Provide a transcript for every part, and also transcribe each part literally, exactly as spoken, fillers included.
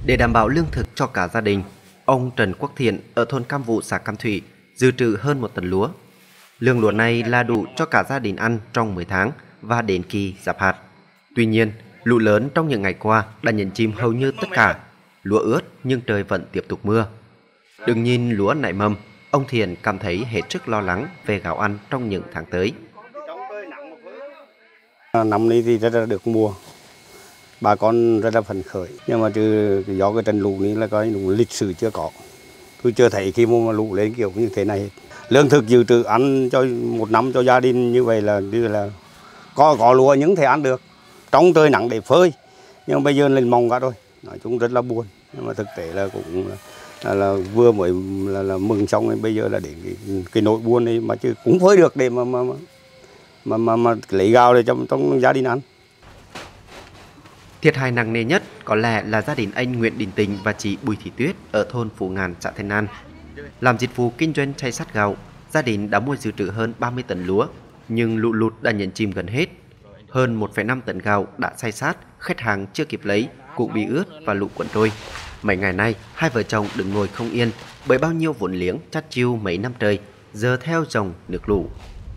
Để đảm bảo lương thực cho cả gia đình, ông Trần Quốc Thiện ở thôn Cam Vụ, xã Cam Thủy dự trữ hơn một tấn lúa. Lượng lúa này là đủ cho cả gia đình ăn trong mười tháng và đến kỳ giáp hạt. Tuy nhiên, lũ lớn trong những ngày qua đã nhấn chìm hầu như tất cả. Lúa ướt nhưng trời vẫn tiếp tục mưa. Đừng nhìn lúa nảy mầm, ông Thiện cảm thấy hết sức lo lắng về gạo ăn trong những tháng tới. Năm nay thì rất là được mùa, bà con rất là phấn khởi, nhưng mà từ do cái trận lũ này là coi đúng lịch sử chưa có, tôi chưa thấy khi mà lũ lên kiểu như thế này. Lương thực dự trữ ăn cho một năm cho gia đình như vậy là như là có có lúa những thể ăn được, trong trời nắng để phơi, nhưng bây giờ lên mong cả rồi, nói chung rất là buồn, nhưng mà thực tế là cũng là, là vừa mới là, là mừng xong, bây giờ là đến cái, cái nỗi buồn này mà chứ cũng phơi được để mà mà mà mà, mà lấy gạo để trong trong gia đình ăn. Thiệt hại nặng nề nhất có lẽ là gia đình anh Nguyễn Đình Tình và chị Bùi Thị Tuyết ở thôn Phú Ngàn, xã Thanh An. Làm dịch vụ kinh doanh chay sắt gạo, gia đình đã mua dự trữ hơn ba mươi tấn lúa, nhưng lũ lụt đã nhấn chìm gần hết. Hơn một phẩy năm tấn gạo đã xay sát, khách hàng chưa kịp lấy cũng bị ướt và lũ cuốn trôi. Mấy ngày nay, hai vợ chồng đứng ngồi không yên bởi bao nhiêu vốn liếng chắt chiu mấy năm trời giờ theo dòng nước lũ.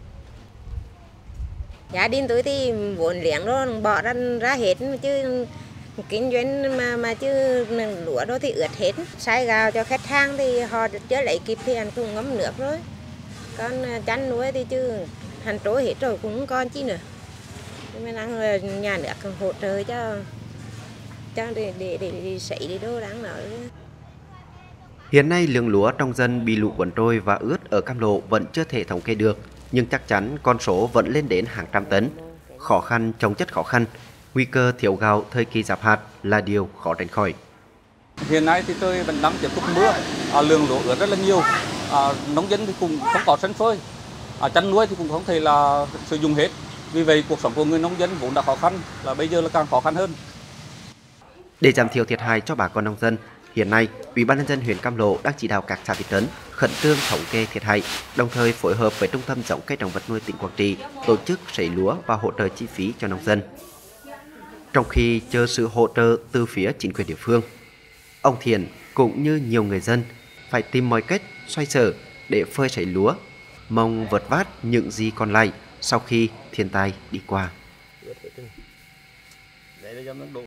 Gia đình tôi thì vốn liếng đó bỏ ra ra hết, chứ kinh doanh mà mà chứ lúa đó thì ướt hết. Xay gạo cho khách hàng thì họ chưa lấy kịp thì anh cũng ngấm nước rồi. Còn chăn nuôi thì chứ hành trôi hết rồi cũng không còn chi nữa. Mình đang nhà nước hỗ trợ cho cho để để để, để sấy đi đâu đáng nói. Hiện nay lượng lúa trong dân bị lũ cuốn trôi và ướt ở Cam Lộ vẫn chưa thể thống kê được, nhưng chắc chắn con số vẫn lên đến hàng trăm tấn. Khó khăn chồng chất khó khăn, nguy cơ thiếu gạo thời kỳ giáp hạt là điều khó tránh khỏi. Hiện nay thì tôi vẫn đang tiếp tục mưa, à, lượng lúa ướt rất là nhiều, à, nông dân thì cũng không có sân phơi, à, chăn nuôi thì cũng không thể là sử dụng hết. Vì vậy cuộc sống của người nông dân vốn đã khó khăn, là bây giờ là càng khó khăn hơn. Để giảm thiểu thiệt hại cho bà con nông dân, hiện nay Ủy ban nhân dân huyện Cam Lộ đang chỉ đạo các xã thị trấn khẩn trương thống kê thiệt hại, đồng thời phối hợp với Trung tâm giống cây trồng vật nuôi tỉnh Quảng Trị tổ chức sấy lúa và hỗ trợ chi phí cho nông dân. Trong khi chờ sự hỗ trợ từ phía chính quyền địa phương, ông Thiện cũng như nhiều người dân phải tìm mọi cách xoay sở để phơi sấy lúa, mong vớt vát những gì còn lại sau khi thiên tai đi qua.